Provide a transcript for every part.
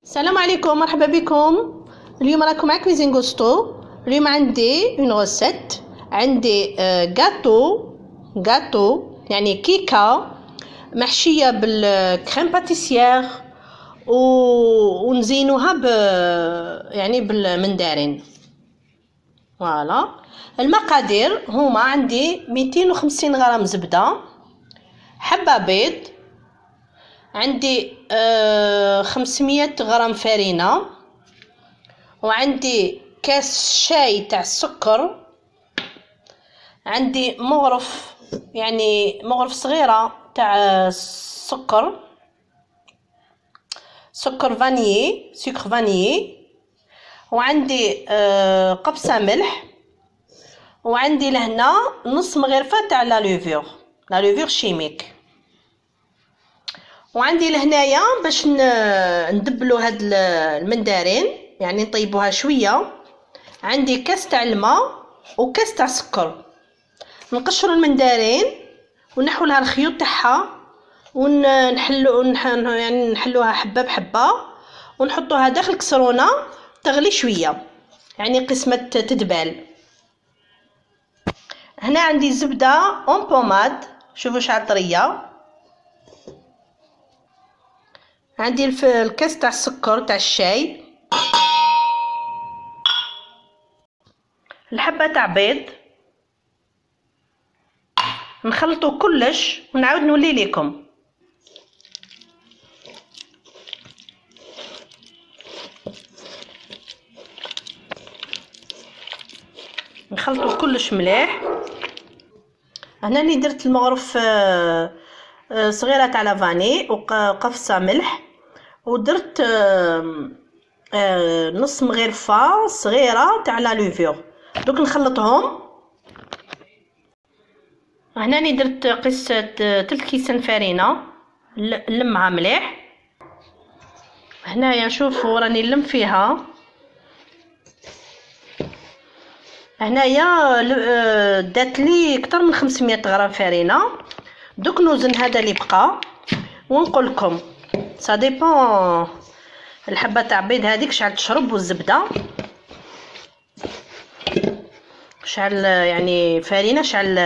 السلام عليكم، مرحبا بكم. اليوم راكم مع كويزين غوستو. اليوم عندي اون غوسيت، عندي غاتو يعني كيكه محشيه بالكريم باتيسيير ونزينوها يعني بالمندارين. فوالا المقادير هما: عندي 250 غرام زبده، حبه بيض، عندي 500 غرام فرينة، وعندي كاس شاي تاع السكر، عندي مغرف يعني مغرف صغيرة تاع السكر، سكر فانيي، وعندي قبصة ملح، وعندي لهنا نص مغرفة تاع لا لوفور شيميك، وعندي لهنايا باش ندبلو هاد المندارين يعني نطيبوها شويه. عندي كاس تاع الماء وكاس تاع سكر. نقشروا المندارين ونحو لها الخيوط تاعها يعني نحلوها حبه بحبه ونحطوها داخل الكسرونه تغلي شويه، يعني قسمه تدبال. هنا عندي زبده اون بوماد، شوفوا شحال طريه. عندي الكاس تاع السكر تاع الشاي، الحبه تاع بيض. نخلطوا كلش ونعاود نولي لكم. نخلطوا كلش مليح. هنا راني درت المغرف صغيره تاع لافاني وقفصه ملح، ودرت نص مغرفه صغيره تاع لا لوفور. دوك نخلطهم. هنا راني درت قصه 3 كيسان فرينه، نلمها مليح. هنايا شوفوا راني نلم فيها. هنايا دات لي اكثر من 500 غرام فرينه. دوك نوزن هذا اللي بقى ونقول لكم سا ديبون الحبه تاع بيض هذيك شحال تشرب، والزبده شحال يعني فرينه شحال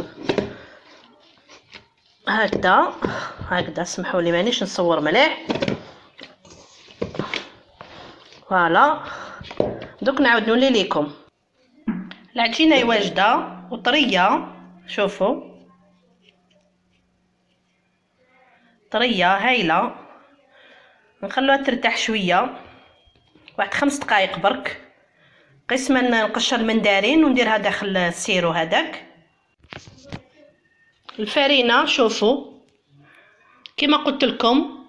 هكذا. سمحوا لي مانيش نصور مليح. فوالا دوك نعاود نولي لكم. العجينه واجده وطريه، شوفوا طريه هايله. نخلوها ترتاح شويه، واحد 5 دقائق برك، قسما نقشر المندارين ونديرها داخل السيرو هذاك. الفرينه شوفوا كما قلت لكم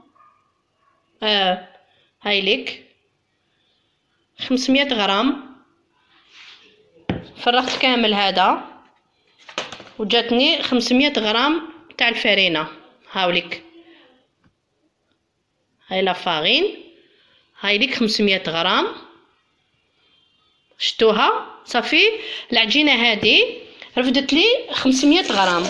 هايليك 500 غرام. فرغت كامل هذا وجاتني 500 غرام تاع الفرينه. هاوليك هاي لا فارين، هايليك 500 غرام. شتوها صافي. العجينه هذه رفدت لي 500 غرام.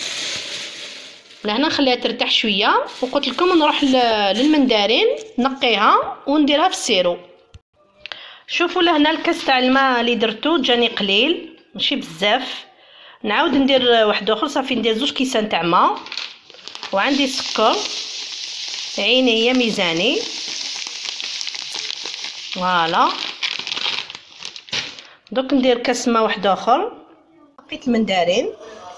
لهنا نخليها ترتاح شويه، وقلت لكم نروح للمندارين نقيها ونديرها في السيرو. شوفوا لهنا الكاس تاع الماء اللي درتو جاني قليل ماشي بزاف. نعاود ندير واحد اخر. صافي ندير 2 كيسان تاع ماء، وعندي سكر عيني هي ميزاني. فوالا دوك ندير كاس ماء واحد اخر. نقيت المندارين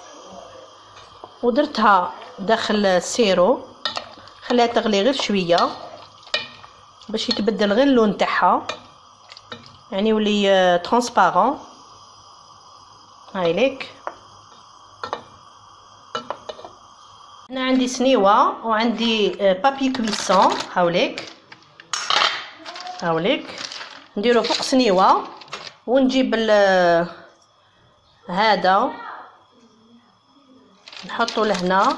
ودرتها داخل السيرو، خليها تغلي غير شويه باش يتبدل غير اللون تاعها، يعني يولي ترونسبارون. هايليك هنا عندي سنيوه وعندي بابي كويسون. هاوليك نديرو فوق سنيوه، ونجيب هذا نحطو لهنا،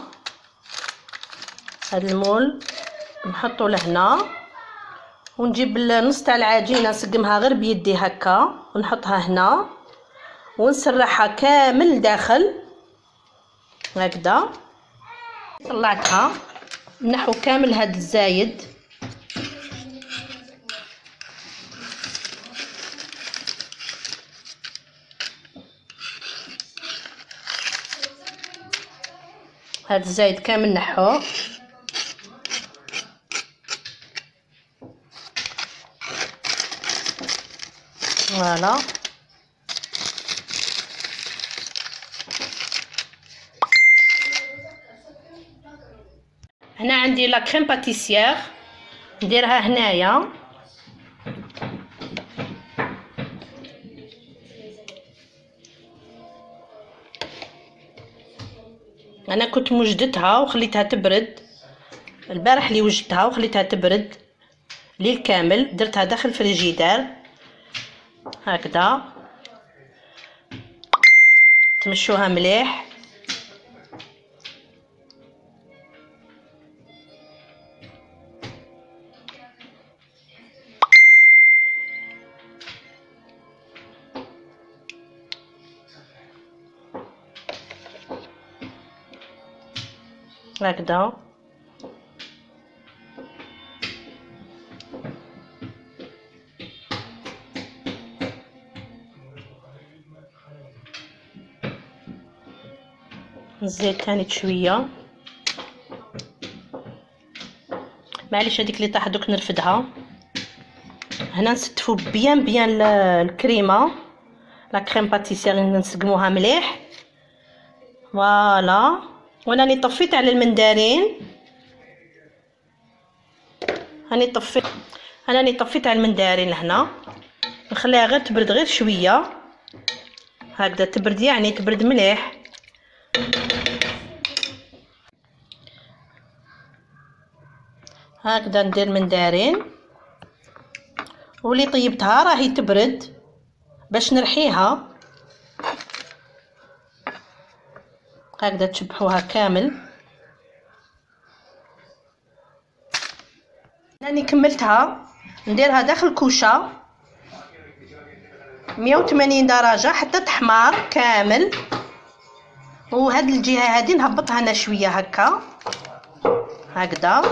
هذا المول نحطو لهنا، ونجيب النص تاع العجينه نسقمها غير بيدي هكا ونحطها هنا ونسرحها كامل داخل هكذا. طلعتها نحو كامل هاد الزايد هاد الزايد كامل نحوه. فوالا هنا عندي لا كريم باتيسيير نديرها هنايا. انا كنت موجدتها وخليتها تبرد البارح، اللي وجدتها وخليتها تبرد ليل كامل، درتها داخل الفريجيدار هكذا. تمشوها مليح. هكذا نزيد تاني شويه. معليش هذيك اللي طاح دوك نرفدها. هنا نستفو بيان الكريمه لا كريم باتيسير، نسقموها مليح. فوالا وانا راني طفيت على المندارين. راني طفيت على المندارين لهنا. نخليها غير تبرد غير شويه هكذا، تبرد يعني تبرد مليح. هكذا ندير المندارين، ولي طيبتها راهي تبرد باش نرحيها. هكذا تشبحوها كامل. راني كملتها نديرها داخل كوشه 180 درجه حتى تحمر كامل. وهاد الجهه هادي نهبطها انا شويه هكا هكذا.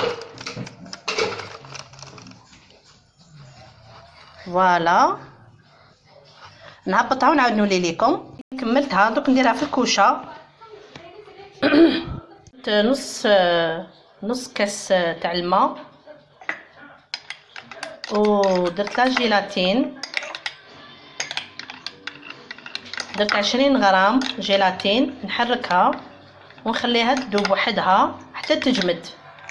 فوالا نهبطها ونعاود نولي لكم. كملتها دوك نديرها في الكوشه نص كاس تاع الماء، ودرت لا جيلاتين، درت 20 غرام جيلاتين. نحركها ونخليها تذوب وحدها حتى تجمد.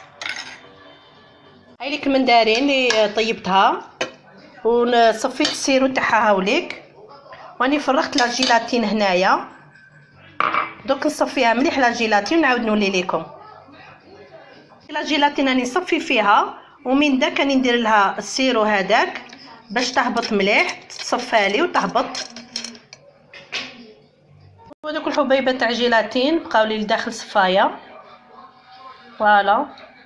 هاي ليك المندارين اللي طيبتها وصفيت السيرو تاعها هاوليك، واني فرغت لا جيلاتين هنايا. دوك نصفيها مليح لا جيلاتين ونعاود نولي لكم. لا جيلاتين راني نصفي فيها، ومن داك راني ندير لها السيرو هذاك باش تهبط مليح، تتصفى لي وتهبط. ودوك الحبيبات تاع جيلاتين بقاو لي لداخل صفايه. فوالا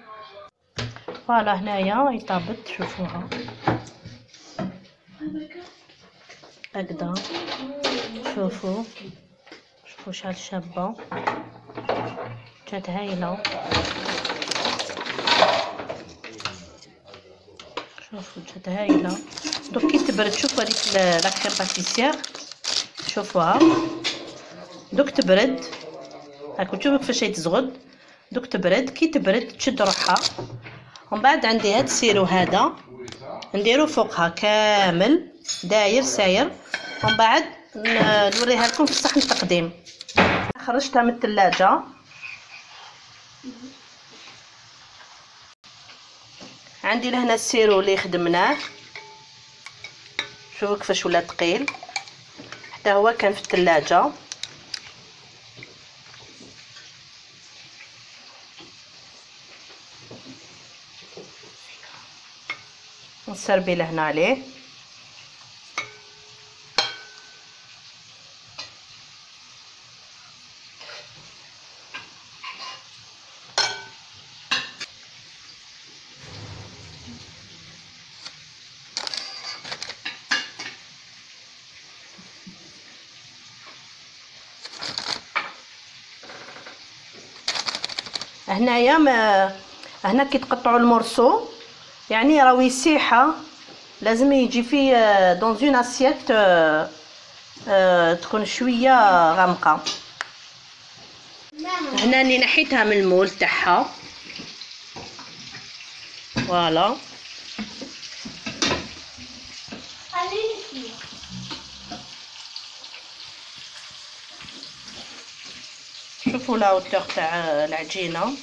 هنايا يطابت، شوفوها هكذا. شوفوا شحال شابه، جات هايله. شوفوا جات هايله. دوك كي تبرد شوفوا هذيك لا كريم باتيسير، شوفوها دوك تبرد هاكا. تشوفوا كيفاش تزغد. دوك تبرد، كي تبرد تشد روحها. ومن بعد عندي هاد السيرو هذا نديرو فوقها كامل داير ساير. ومن بعد نوريها لكم في الصحن التقديم. خرجتها من الثلاجه. عندي لهنا السيرو اللي خدمناه، شوفوا كيفاش ولا ثقيل، حتى هو كان في الثلاجه. نسربي لهنا عليه. هنايا هنا كي تقطعوا المورسو يعني راهو يسيحه، لازم يجي فيه دون اون اسيت تكون شويه غامقه. هنا راني نحيتها من المول تاعها. فوالا شوفوا لا هوتور تاع العجينه.